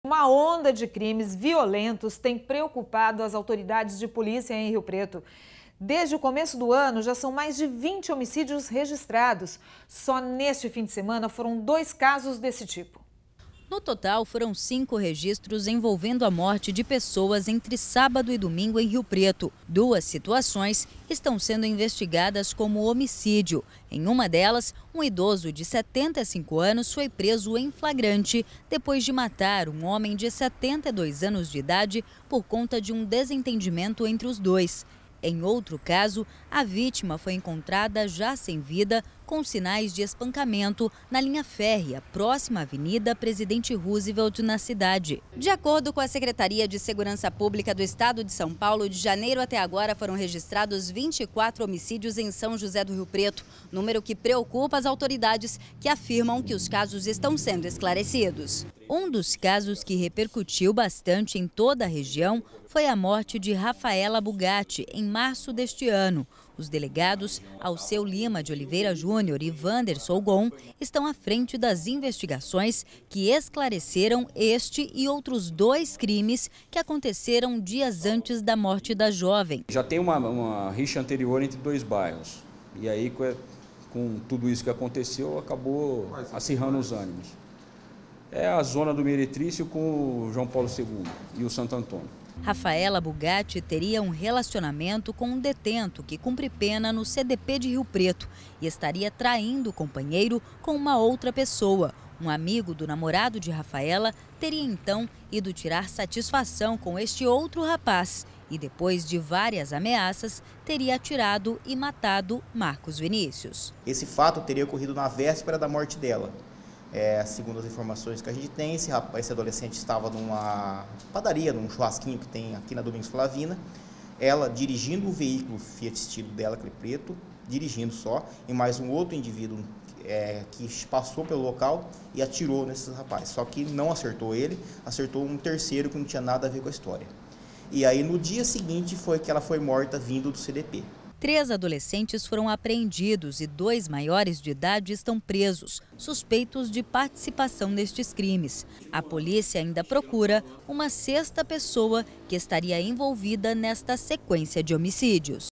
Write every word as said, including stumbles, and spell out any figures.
Uma onda de crimes violentos tem preocupado as autoridades de polícia em Rio Preto. Desde o começo do ano, já são mais de vinte homicídios registrados. Só neste fim de semana foram dois casos desse tipo. No total, foram cinco registros envolvendo a morte de pessoas entre sábado e domingo em Rio Preto. Duas situações estão sendo investigadas como homicídio. Em uma delas, um idoso de setenta e cinco anos foi preso em flagrante depois de matar um homem de setenta e dois anos de idade por conta de um desentendimento entre os dois. Em outro caso, a vítima foi encontrada já sem vida, com sinais de espancamento na linha férrea, próxima à Avenida Presidente Roosevelt, na cidade. De acordo com a Secretaria de Segurança Pública do Estado de São Paulo, de janeiro até agora foram registrados vinte e quatro homicídios em São José do Rio Preto, número que preocupa as autoridades, que afirmam que os casos estão sendo esclarecidos. Um dos casos que repercutiu bastante em toda a região foi a morte de Rafaela Bugatti, em março deste ano. Os delegados Alceu Lima de Oliveira Júnior e Vander Solgon estão à frente das investigações que esclareceram este e outros dois crimes que aconteceram dias antes da morte da jovem. Já tem uma, uma rixa anterior entre dois bairros e aí com tudo isso que aconteceu acabou acirrando os ânimos. É a zona do Meretrício com o João Paulo segundo e o Santo Antônio. Rafaela Bugatti teria um relacionamento com um detento que cumpre pena no C D P de Rio Preto e estaria traindo o companheiro com uma outra pessoa. Um amigo do namorado de Rafaela teria então ido tirar satisfação com este outro rapaz e, depois de várias ameaças, teria atirado e matado Marcos Vinícius. Esse fato teria ocorrido na véspera da morte dela. É, segundo as informações que a gente tem, esse, rapaz, esse adolescente estava numa padaria, num churrasquinho que tem aqui na Domingos Flavina. Ela dirigindo o veículo Fiat Estilo dela, aquele preto, dirigindo só, e mais um outro indivíduo é, que passou pelo local e atirou nesses rapazes. Só que não acertou ele, acertou um terceiro que não tinha nada a ver com a história. E aí no dia seguinte foi que ela foi morta vindo do C D P. Três adolescentes foram apreendidos e dois maiores de idade estão presos, suspeitos de participação nestes crimes. A polícia ainda procura uma sexta pessoa que estaria envolvida nesta sequência de homicídios.